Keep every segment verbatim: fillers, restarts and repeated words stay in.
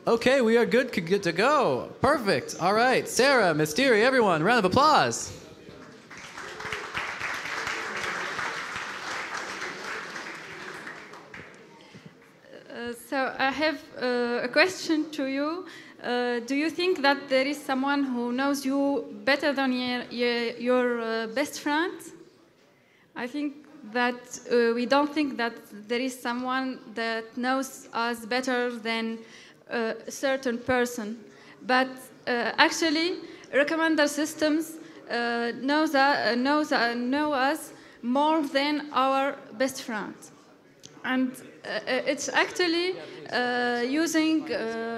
Okay, we are good, good to go. Perfect. All right, Sarah, Mystery, everyone, round of applause. Uh, so I have uh, a question to you. Uh, do you think that there is someone who knows you better than your, your, your uh, best friend? I think that uh, we don't think that there is someone that knows us better than uh, a certain person. But uh, actually, recommender systems uh, knows, uh, knows, uh, know us more than our best friend. And uh, it's actually uh, using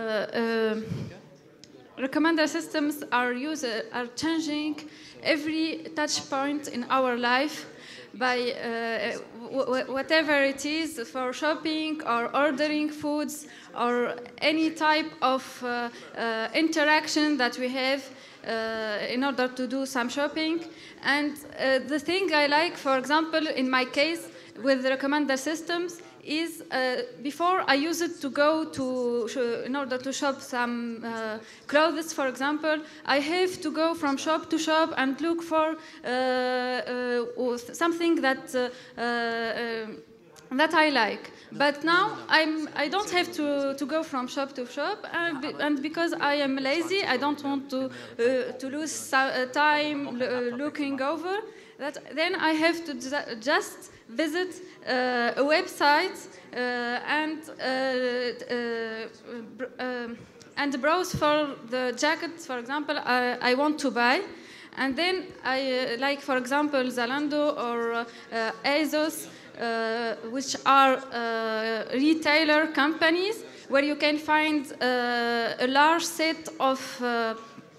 uh, uh, recommender systems are, use, are changing every touch point in our life by uh, w whatever it is, for shopping or ordering foods or any type of uh, uh, interaction that we have uh, in order to do some shopping. And uh, the thing I like, for example, in my case with the recommender systems, is uh, before I use it to go to, in order to shop some uh, clothes, for example, I have to go from shop to shop and look for uh, uh, something that uh, uh, that I like. But now I'm, I don't have to, to go from shop to shop, and, be, and because I am lazy, I don't want to, uh, to lose time looking over, that, then I have to just visit uh, a website uh, and, uh, uh, uh, and browse for the jackets, for example, I, I want to buy. And then I, uh, like for example, Zalando or uh, ASOS, Uh, which are uh, retailer companies where you can find uh, a large set of uh,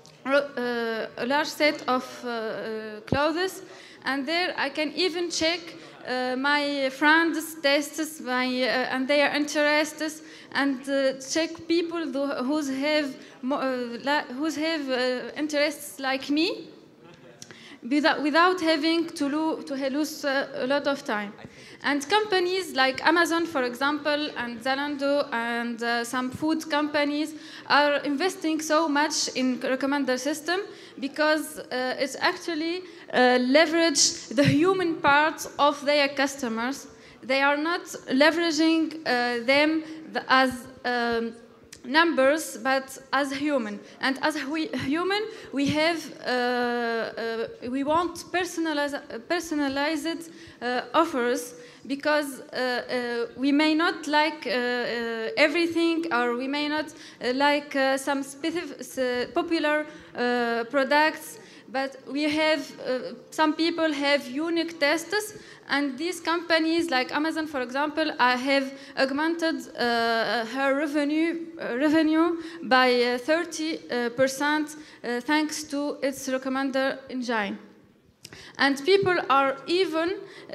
uh, a large set of uh, clothes, and there I can even check uh, my friends' tastes, my uh, and their interests, and uh, check people who have uh, who have uh, interests like me, without, without having to, lo to lose uh, a lot of time. And companies like Amazon, for example, and Zalando, and uh, some food companies are investing so much in recommender system because uh, it's actually uh, leverage the human part of their customers. They are not leveraging uh, them as um, numbers, but as human. And as we human, we have uh, uh, we want personalized personalized uh, offers, because uh, uh, we may not like uh, uh, everything, or we may not uh, like uh, some specific uh, popular uh, products, but we have uh, some people have unique tastes, and these companies like Amazon, for example, uh, have augmented uh, her revenue uh, revenue by thirty percent uh, uh, thanks to its recommender engine. And people are even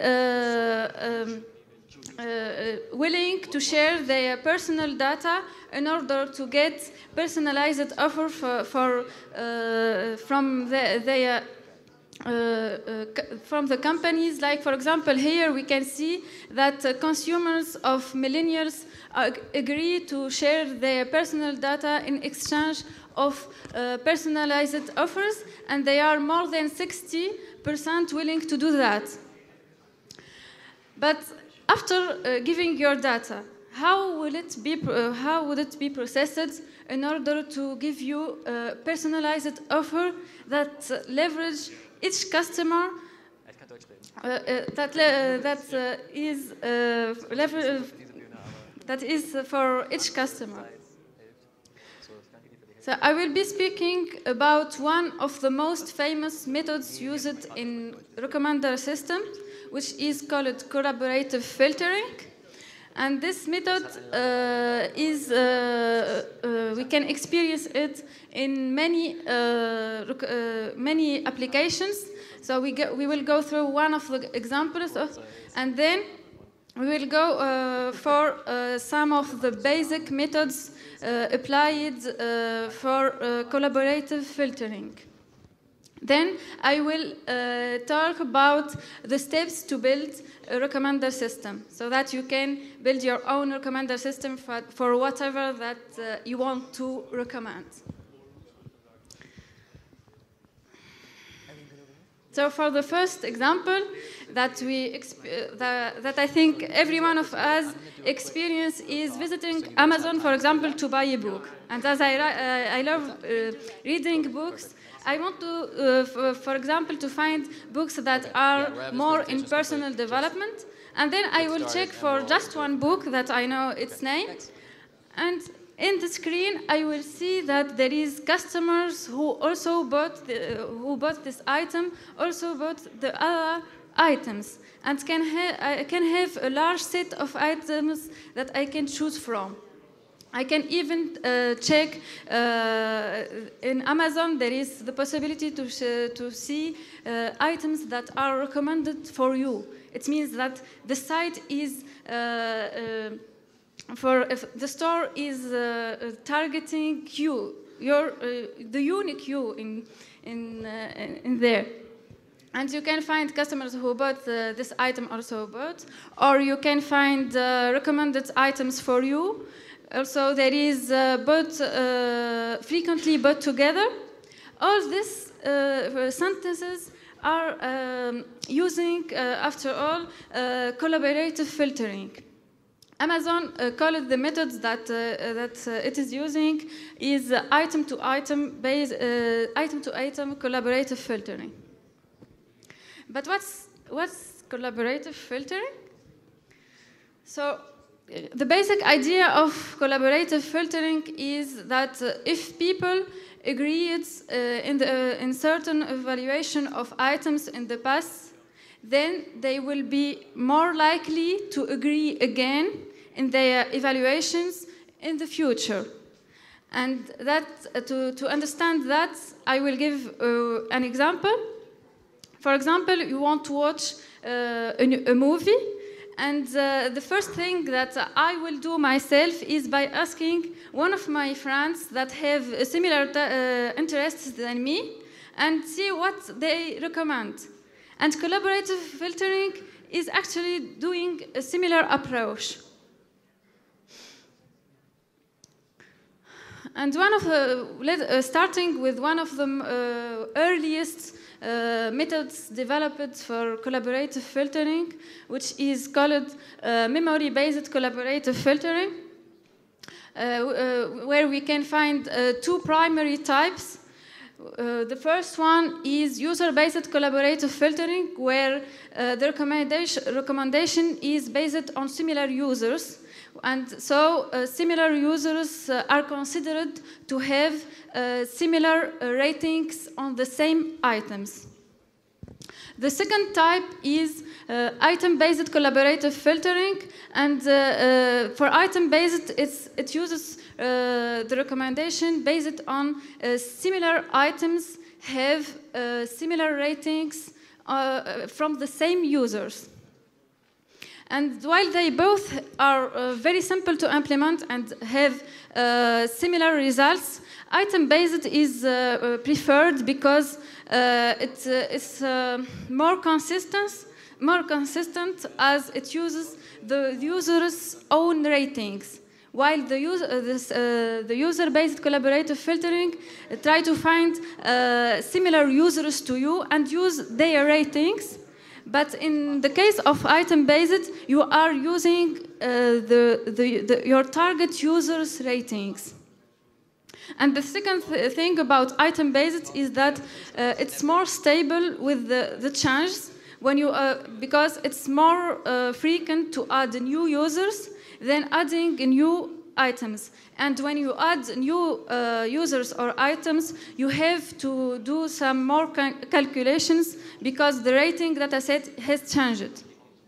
uh, um, uh, willing to share their personal data in order to get personalized offer for, for uh, from the, their Uh, uh, from the companies. Like, for example, here we can see that uh, consumers of millennials ag agree to share their personal data in exchange of uh, personalized offers, and they are more than sixty percent willing to do that. But after uh, giving your data, how will it be? Uh, how would it be processed in order to give you a personalized offer that uh, leverage each customer uh, uh, that uh, that uh, is uh, level, uh, that is for each customer. So I will be speaking about one of the most famous methods used in recommender systems, which is called collaborative filtering. And this method uh, is, uh, uh, we can experience it in many, uh, uh, many applications. So we, go, we will go through one of the examples, of, and then we will go uh, for uh, some of the basic methods uh, applied uh, for uh, collaborative filtering. Then I will uh, talk about the steps to build a recommender system so that you can build your own recommender system for, for whatever that uh, you want to recommend. So for the first example that we uh, that, that I think every one of us experience is visiting Amazon, for example, to buy a book. And as I, uh, I love uh, reading books, I want to, uh, f for example, to find books that are more in personal development. And then I will check for just one book that I know its name. And in the screen, I will see that there is customers who also bought the, who bought this item, also bought the other items, and can ha I can have a large set of items that I can choose from. I can even uh, check uh, in Amazon. There is the possibility to to see uh, items that are recommended for you. It means that the site is. Uh, uh, For if the store is uh, targeting you, your uh, the unique you in in uh, in there, and you can find customers who bought uh, this item also bought, or you can find uh, recommended items for you. Also, there is uh, bought uh, frequently bought together. All these uh, sentences are um, using, uh, after all, uh, collaborative filtering. Amazon uh, called the methods that uh, that uh, it is using is uh, item to item based uh, item to item collaborative filtering. But what's what's collaborative filtering? So uh, the basic idea of collaborative filtering is that uh, if people agreed uh, in the uh, in certain evaluation of items in the past, then they will be more likely to agree again in their evaluations in the future. And that, uh, to, to understand that, I will give uh, an example. For example, you want to watch uh, a, a movie, and uh, the first thing that I will do myself is by asking one of my friends that have a similar uh, interests than me and see what they recommend. And collaborative filtering is actually doing a similar approach. And one of the, uh, starting with one of the uh, earliest uh, methods developed for collaborative filtering, which is called uh, memory-based collaborative filtering, uh, uh, where we can find uh, two primary types. Uh, the first one is user-based collaborative filtering, where uh, the recommendation, recommendation is based on similar users. And so uh, similar users uh, are considered to have uh, similar uh, ratings on the same items. The second type is uh, item-based collaborative filtering, and uh, uh, for item-based, it uses uh, the recommendation based on uh, similar items have uh, similar ratings uh, from the same users. And while they both are uh, very simple to implement and have uh, similar results, item-based is uh, preferred because uh, it uh, is uh, more consistent, more consistent as it uses the user's own ratings. While the, use, uh, this, uh, the user-based collaborative filtering uh, try to find uh, similar users to you and use their ratings. But in the case of item-based, you are using uh, the, the, the, your target users' ratings. And the second th thing about item-based is that uh, it's more stable with the, the changes when you, uh, because it's more uh, frequent to add new users than adding new items. And when you add new uh, users or items, you have to do some more cal calculations because the rating data set has changed.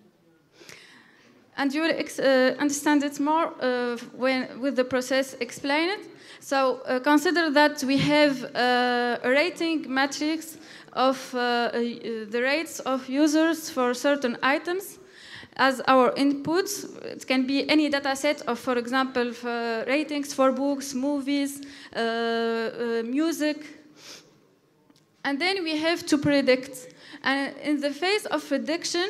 And you will ex uh, understand it more uh, when, with the process explained. So uh, consider that we have uh, a rating matrix of uh, uh, the rates of users for certain items as our inputs. It can be any data set of, for example, for ratings for books, movies, uh, uh, music. And then we have to predict. And in the phase of prediction,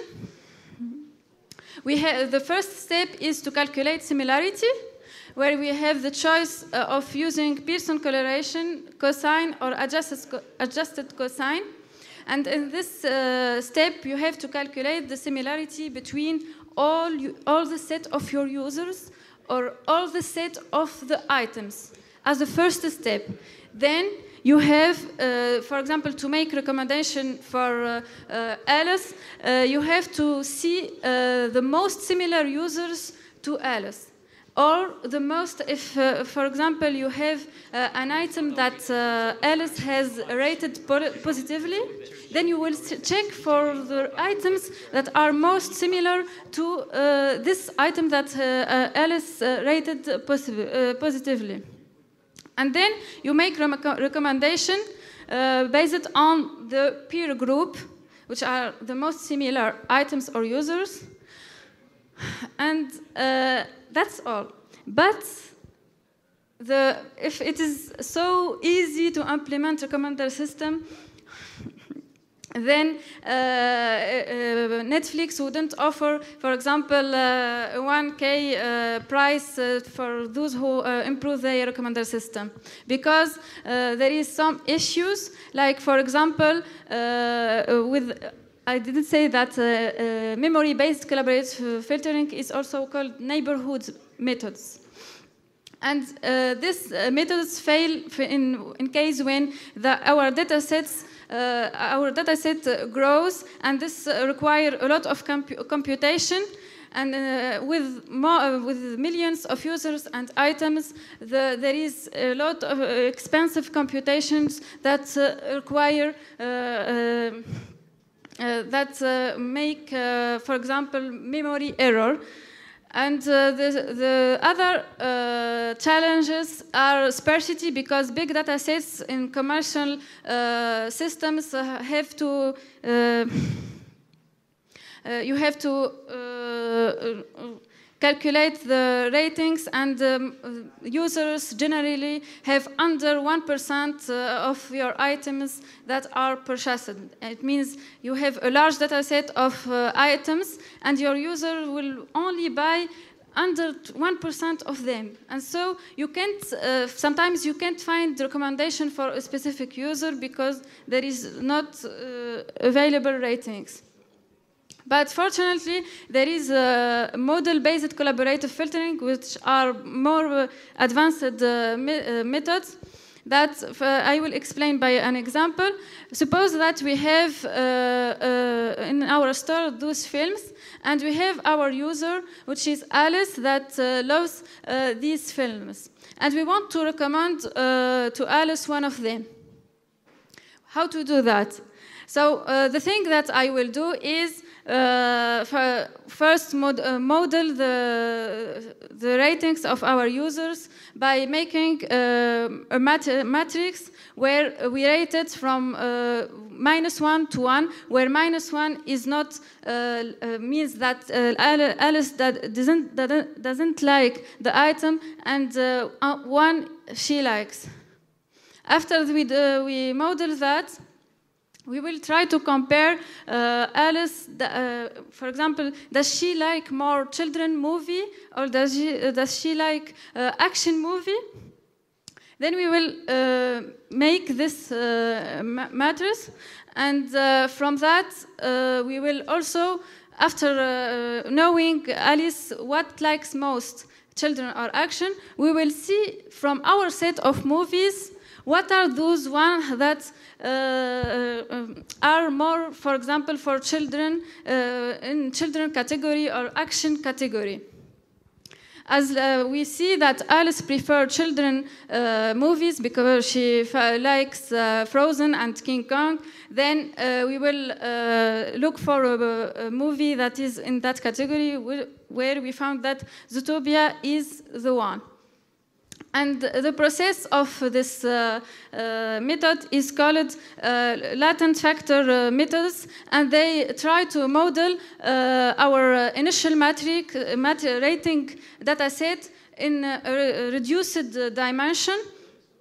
we have the first step is to calculate similarity, where we have the choice uh, of using Pearson correlation, cosine, or adjusted, co adjusted cosine. And in this uh, step, you have to calculate the similarity between all, you, all the set of your users or all the set of the items as the first step. Then you have, uh, for example, to make recommendation for uh, uh, Alice, uh, you have to see uh, the most similar users to Alice. Or the most, if, uh, for example, you have uh, an item that uh, Alice has rated po positively, then you will check for the items that are most similar to uh, this item that uh, uh, Alice uh, rated posi uh, positively. And then you make a recommendation uh, based on the peer group, which are the most similar items or users. And uh, that's all. But the, if it is so easy to implement a recommender system, then uh, uh, Netflix wouldn't offer, for example, uh, one K uh, price uh, for those who uh, improve their recommender system. Because uh, there is some issues, like, for example, uh, with I didn't say that uh, uh, memory-based collaborative filtering is also called neighborhood methods. And uh, these uh, methods fail in, in case when the, our data sets uh, our data set uh, grows, and this uh, requires a lot of compu computation. And uh, with, more, uh, with millions of users and items, the, there is a lot of uh, expensive computations that uh, require uh, uh, Uh, that uh, make, uh, for example, memory error. And uh, the, the other uh, challenges are sparsity, because big data sets in commercial uh, systems uh, have to, uh, uh, you have to uh, calculate the ratings, and um, users generally have under one percent uh, of your items that are purchased. It means you have a large data set of uh, items, and your user will only buy under one percent of them. And so you can't, uh, sometimes you can't find the recommendation for a specific user because there is not uh, available ratings. But fortunately, there is a model-based collaborative filtering, which are more uh, advanced uh, me uh, methods that uh, I will explain by an example. Suppose that we have uh, uh, in our store those films, and we have our user, which is Alice, that uh, loves uh, these films. And we want to recommend uh, to Alice one of them. How to do that? So uh, the thing that I will do is Uh, first mod uh, model the, the ratings of our users by making uh, a mat matrix where we rate it from uh, minus one to one, where minus one is not uh, uh, means that uh, Alice that doesn't, that doesn't like the item, and uh, one she likes. After we, uh, we model that, we will try to compare uh, Alice, uh, for example, does she like more children movie, or does she, uh, does she like uh, action movie? Then we will uh, make this uh, ma matrix, and uh, from that uh, we will also, after uh, knowing Alice what likes most, children or action, we will see from our set of movies what are those ones that uh, uh, are more, for example, for children, uh, in children category or action category. As uh, we see that Alice prefers children uh, movies because she likes uh, Frozen and King Kong, then uh, we will uh, look for a, a movie that is in that category, where we found that Zootopia is the one. And the process of this uh, uh, method is called uh, latent factor uh, methods, and they try to model uh, our uh, initial matrix mat rating data set in a reduced uh, dimension.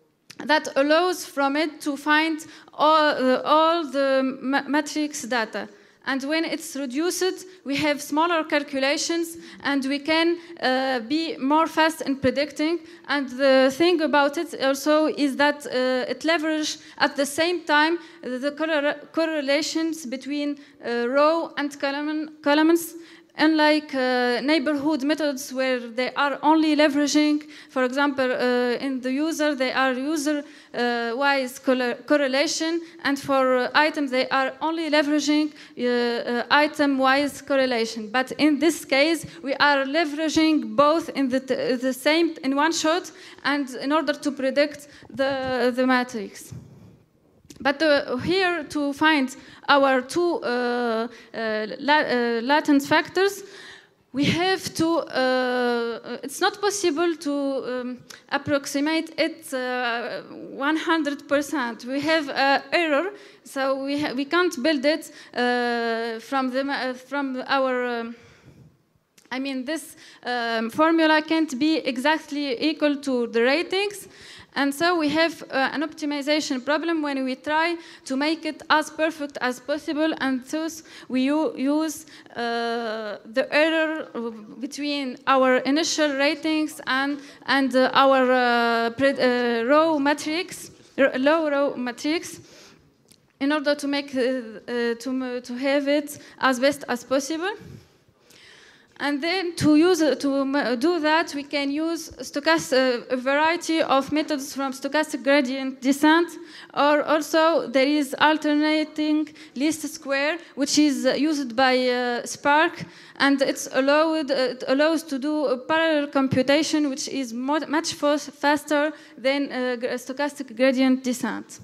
that allows from it to find all, uh, all the ma matrix data. And when it's reduced, we have smaller calculations and we can uh, be more fast in predicting. And the thing about it also is that uh, it leverages at the same time the correla correlations between uh, row and column columns. Unlike uh, neighborhood methods where they are only leveraging, for example, uh, in the user, they are user-wise uh, correlation, and for uh, items, they are only leveraging uh, uh, item-wise correlation. But in this case, we are leveraging both in the, the same, in one shot, and in order to predict the, the matrix. But uh, here to find our two uh, uh, la uh, latent factors, we have to, uh, it's not possible to um, approximate it uh, one hundred percent. We have uh, error, so we, we can't build it uh, from, the, uh, from our, um, I mean, this um, formula can't be exactly equal to the ratings. And so we have uh, an optimization problem when we try to make it as perfect as possible, and thus we use uh, the error between our initial ratings and, and uh, our uh, uh, row matrix, low row matrix, in order to make uh, uh, to, to have it as best as possible. And then to use to do that, we can use stochastic, a variety of methods from stochastic gradient descent, or also there is alternating least square, which is used by uh, Spark, and it's allowed it allows to do a parallel computation, which is much faster than uh, stochastic gradient descent.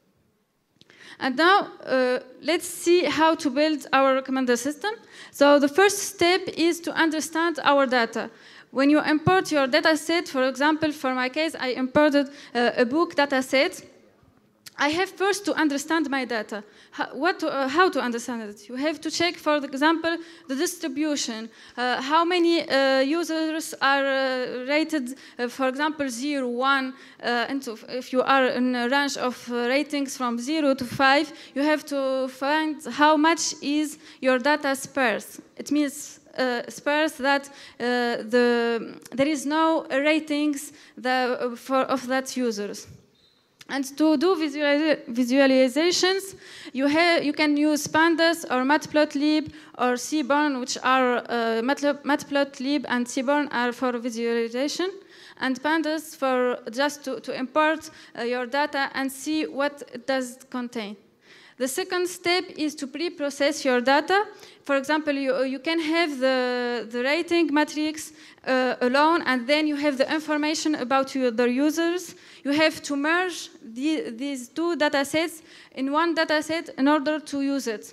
And now, uh, let's see how to build our recommender system. So the first step is to understand our data. When you import your data set, for example, for my case, I imported uh, a book data set. I have first to understand my data. How, what to, uh, how to understand it? You have to check, for example, the distribution. Uh, how many uh, users are uh, rated, uh, for example, zero, one, uh, and to, if you are in a range of uh, ratings from zero to five, you have to find how much is your data sparse. It means uh, sparse that uh, the, there is no ratings that, for, of that users. And to do visualiza visualizations, you, have, you can use Pandas or Matplotlib or Seaborn, which are uh, Matplotlib and Seaborn are for visualization, and Pandas for just to, to import uh, your data and see what it does contain. The second step is to pre-process your data. For example, you, you can have the, the rating matrix uh, alone, and then you have the information about your, the users. You have to merge the, these two data sets in one data set in order to use it.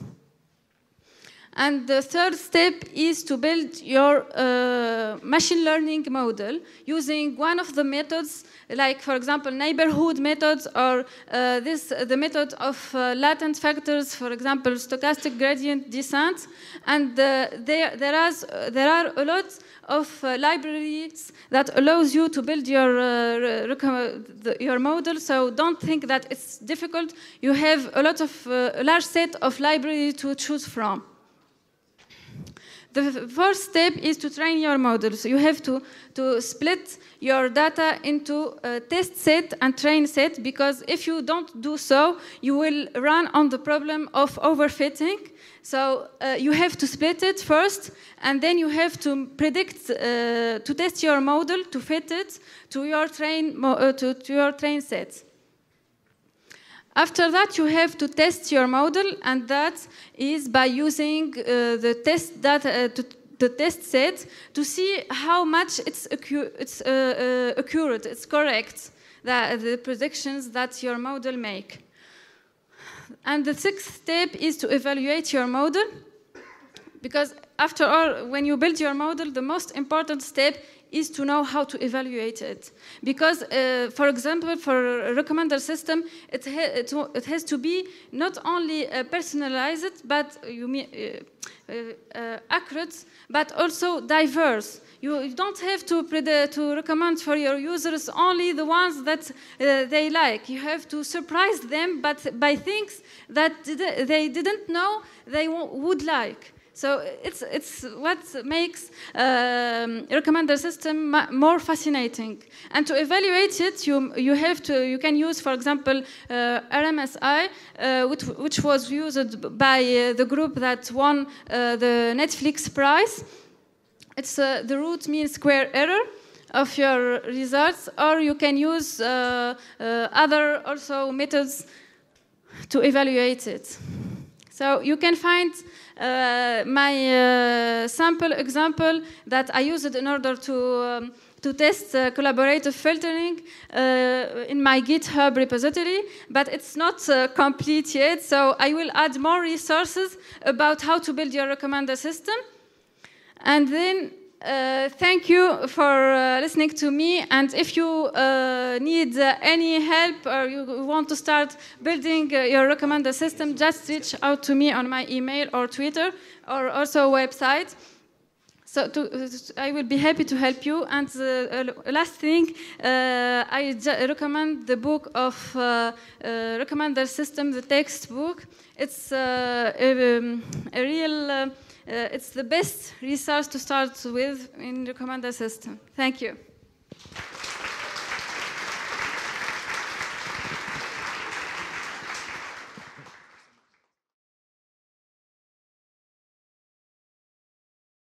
And the third step is to build your uh, machine learning model using one of the methods, like, for example, neighborhood methods, or uh, this the method of uh, latent factors, for example, stochastic gradient descent. And uh, there, there, is, uh, there are a lot of uh, libraries that allows you to build your, uh, the, your model, so don't think that it's difficult. You have a lot of, uh, a large set of libraries to choose from. The first step is to train your model. So you have to, to split your data into a test set and train set, because if you don't do so, you will run on the problem of overfitting. So uh, you have to split it first, and then you have to predict, uh, to test your model, to fit it to your train, uh, to, to your train set. After that, you have to test your model, and that is by using uh, the test data, uh, to, the test set, to see how much it's, accu it's uh, uh, accurate, it's correct, the, the predictions that your model make. And the sixth step is to evaluate your model, because after all, when you build your model, the most important step is to know how to evaluate it. Because, uh, for example, for a recommender system, it, ha it, it has to be not only uh, personalized, but you, uh, uh, accurate, but also diverse. You, you don't have to, to recommend for your users only the ones that uh, they like. You have to surprise them but by things that they didn't know they would like. So it's, it's what makes um, recommender system more fascinating. And to evaluate it, you, you, have to, you can use, for example, uh, R M S I, uh, which, which was used by uh, the group that won uh, the Netflix prize. It's uh, the root mean square error of your results, or you can use uh, uh, other also methods to evaluate it. So you can find uh, my uh, sample example that I used in order to, um, to test uh, collaborative filtering uh, in my GitHub repository, but it's not uh, complete yet, so I will add more resources about how to build your recommender system. And then Uh, thank you for uh, listening to me, and if you uh, need uh, any help or you want to start building uh, your recommender system, just reach out to me on my email or Twitter or also website. So to, uh, I will be happy to help you. And the uh, last thing, uh, I recommend the book of uh, uh, recommender system, the textbook. It's uh, a, um, a real uh, Uh, it's the best resource to start with in recommender system. Thank you.